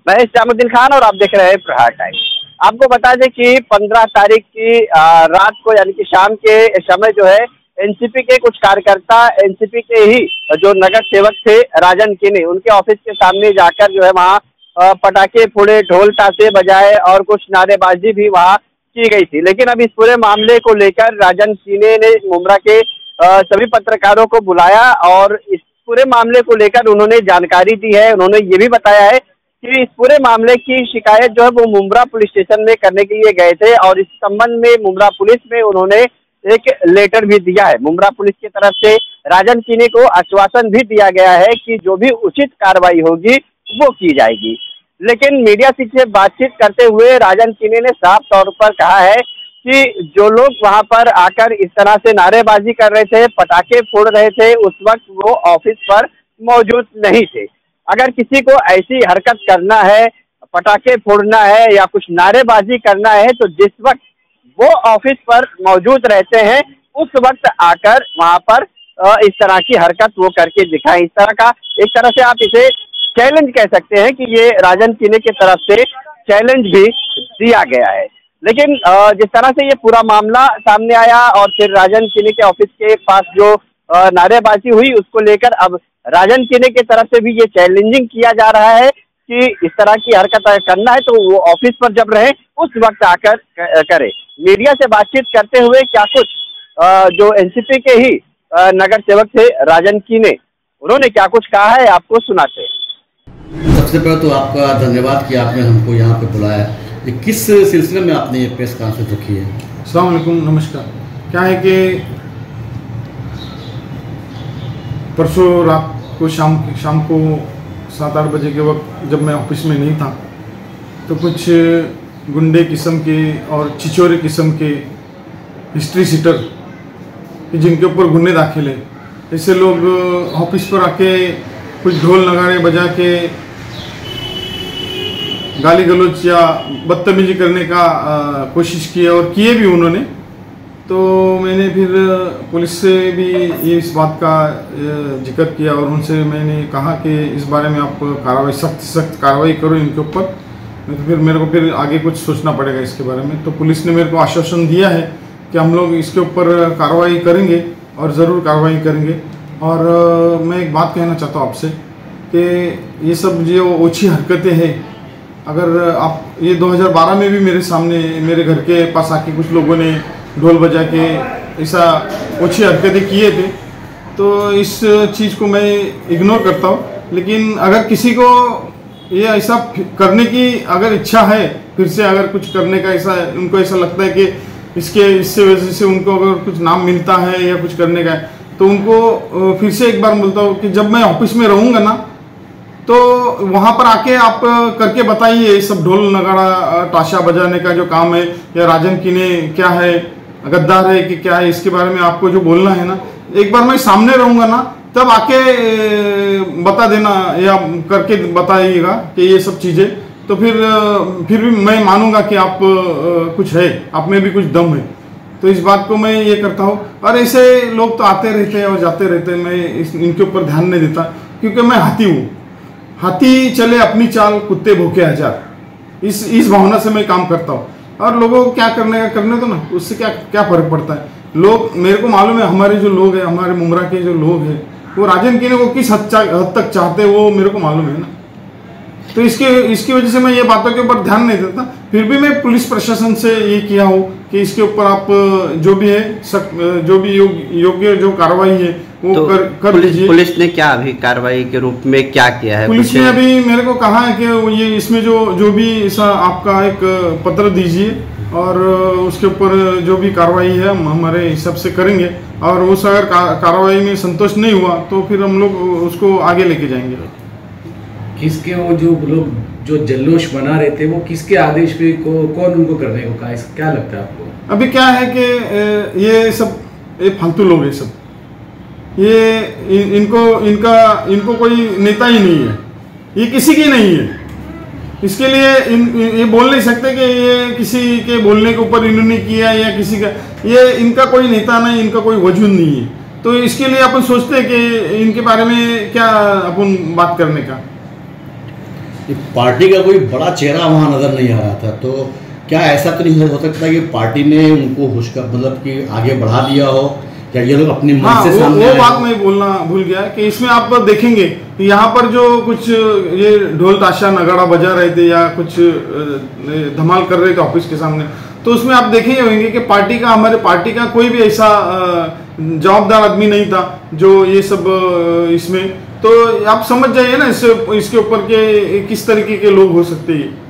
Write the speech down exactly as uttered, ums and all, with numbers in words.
मैं इस्लामुद्दीन खान और आप देख रहे हैं प्रहार टाइम। आपको बता दें कि पंद्रह तारीख की आ, रात को यानी कि शाम के समय जो है एनसीपी के कुछ कार्यकर्ता एनसीपी के ही जो नगर सेवक थे राजन किने, उनके ऑफिस के सामने जाकर जो है वहाँ पटाखे फोड़े, ढोल ताशे बजाए और कुछ नारेबाजी भी वहाँ की गई थी। लेकिन अब इस पूरे मामले को लेकर राजन किने ने मुमरा के आ, सभी पत्रकारों को बुलाया और इस पूरे मामले को लेकर उन्होंने जानकारी दी है। उन्होंने ये भी बताया है कि इस पूरे मामले की शिकायत जो है वो मुमरा पुलिस स्टेशन में करने के लिए गए थे और इस संबंध में मुमरा पुलिस में उन्होंने एक लेटर भी दिया है। मुमरा पुलिस की तरफ से राजन किने को आश्वासन भी दिया गया है कि जो भी उचित कार्रवाई होगी वो की जाएगी। लेकिन मीडिया से बातचीत करते हुए राजन किने ने साफ तौर पर कहा है कि जो लोग वहां पर आकर इस तरह से नारेबाजी कर रहे थे, पटाखे फोड़ रहे थे, उस वक्त वो ऑफिस पर मौजूद नहीं थे। अगर किसी को ऐसी हरकत करना है, पटाखे फोड़ना है या कुछ नारेबाजी करना है तो जिस वक्त वो ऑफिस पर मौजूद रहते हैं उस वक्त आकर वहां पर इस तरह की हरकत वो करके दिखाएं। इस तरह का एक तरह से आप इसे चैलेंज कह सकते हैं कि ये राजन किने की तरफ से चैलेंज भी दिया गया है। लेकिन जिस तरह से ये पूरा मामला सामने आया और फिर राजन किने के ऑफिस के पास जो नारेबाजी हुई उसको लेकर अब राजन किने की तरफ से भी ये चैलेंजिंग किया जा रहा है कि इस तरह की हरकत करना है तो वो ऑफिस पर जब रहे उस वक्त आकर करे। मीडिया से बातचीत करते हुए क्या कुछ जो एनसीपी के ही नगर सेवक थे राजन किने, उन्होंने क्या कुछ कहा है आपको सुनाते हैं। सबसे पहले तो आपका धन्यवाद कि आपने हमको यहाँ पे बुलाया। ये किस सिलसिले में आपने ये प्रेस कॉन्फ्रेंस रखी है? अस्सलाम वालेकुम, नमस्कार। क्या है कि परसों रात को शाम शाम को सात आठ बजे के वक्त जब मैं ऑफिस में नहीं था तो कुछ गुंडे किस्म के और छिछोरे किस्म के हिस्ट्री सीटर जिनके ऊपर गुन्ने दाखिल है, ऐसे लोग ऑफिस पर आके कुछ ढोल नगाड़े बजा के गाली गलौज या बदतमीजी करने का आ, कोशिश की और किए भी उन्होंने। तो मैंने फिर पुलिस से भी ये इस बात का जिक्र किया और उनसे मैंने कहा कि इस बारे में आप कार्रवाई सख्त सख्त कार्रवाई करो इनके ऊपर, नहीं तो फिर मेरे को फिर आगे कुछ सोचना पड़ेगा इसके बारे में। तो पुलिस ने मेरे को आश्वासन दिया है कि हम लोग इसके ऊपर कार्रवाई करेंगे और ज़रूर कार्रवाई करेंगे। और मैं एक बात कहना चाहता हूँ आपसे कि ये सब जो ओछी हरकतें हैं, अगर आप ये दो हज़ार बारह में भी मेरे सामने मेरे घर के पास आके कुछ लोगों ने ढोल बजा के ऐसा ओछी हरकतें किए थे, तो इस चीज़ को मैं इग्नोर करता हूँ। लेकिन अगर किसी को ये ऐसा करने की अगर इच्छा है, फिर से अगर कुछ करने का ऐसा उनको ऐसा लगता है कि इसके इससे वजह से उनको अगर कुछ नाम मिलता है या कुछ करने का है, तो उनको फिर से एक बार बोलता हूँ कि जब मैं ऑफिस में रहूँगा ना तो वहाँ पर आके आप करके बताइए सब ढोल नगाड़ा ताशा बजाने का जो काम है या राजन किने क्या है, गद्दार है कि क्या है, इसके बारे में आपको जो बोलना है ना, एक बार मैं सामने रहूँगा ना तब आके बता देना या करके बताइएगा कि ये सब चीज़ें, तो फिर फिर भी मैं मानूंगा कि आप कुछ है, आप में भी कुछ दम है। तो इस बात को मैं ये करता हूँ। और ऐसे लोग तो आते रहते हैं और जाते रहते हैं, मैं इस इनके ऊपर ध्यान नहीं देता क्योंकि मैं हाथी हूँ। हाथी चले अपनी चाल, कुत्ते भूखे हजार, इस इस भावना से मैं काम करता हूँ। और लोगों को क्या करने का करने दो ना, उससे क्या क्या फर्क पड़ता है। लोग, मेरे को मालूम है हमारे जो लोग हैं, हमारे मुमरा के जो लोग हैं, वो राजन किने को किस हद हद तक चाहते हैं वो मेरे को मालूम है ना। तो इसके इसकी वजह से मैं ये बातों के ऊपर ध्यान नहीं देता। फिर भी मैं पुलिस प्रशासन से ये किया हूँ कि इसके ऊपर आप जो भी है सक, जो भी योग्य जो कार्रवाई है वो तो कर कर लीजिए। पुलिस ने क्या अभी कार्रवाई के रूप में क्या किया है? पुलिस ने अभी मेरे को कहा है कि ये इसमें जो जो भी ऐसा आपका एक पत्र दीजिए और उसके ऊपर जो भी कार्रवाई है हम हमारे हिसाब से करेंगे। और उस अगर कार्रवाई में संतुष्ट नहीं हुआ तो फिर हम लोग उसको आगे लेके जाएंगे। किसके वो जो लोग जो जल्लोश बना रहे थे वो किसके आदेश पे को, कौन उनको करने को कहा, क्या लगता है आपको? अभी क्या है कि ये सब ये फालतू लोग हैं सब, ये इन, इनको इनका इनको कोई नेता ही नहीं है, ये किसी की नहीं है। इसके लिए इन, ये बोल नहीं सकते कि ये किसी के बोलने के ऊपर इन्होंने किया या किसी का, ये इनका कोई नेता नहीं, इनका कोई वजूद नहीं है। तो इसके लिए अपन सोचते हैं कि इनके बारे में क्या अपन बात करने का। कि पार्टी का कोई बड़ा चेहरा वहाँ नज़र नहीं आ रहा था, तो क्या ऐसा तो नहीं हो सकता कि पार्टी ने उनको होश का मतलब कि आगे बढ़ा दिया हो, या ये लोग अपनी मन हाँ, से वो, सामने वो बात मैं बोलना भूल गया कि इसमें आप देखेंगे कि यहाँ पर जो कुछ ये ढोल ताशा नगाड़ा बजा रहे थे या कुछ धमाल कर रहे थे ऑफिस के सामने, तो उसमें आप देखेंगे होंगे कि पार्टी का हमारे पार्टी का कोई भी ऐसा जवाबदार आदमी नहीं था जो ये सब इसमें, तो आप समझ जाइए ना इससे इसके ऊपर के किस तरीके के लोग हो सकते हैं।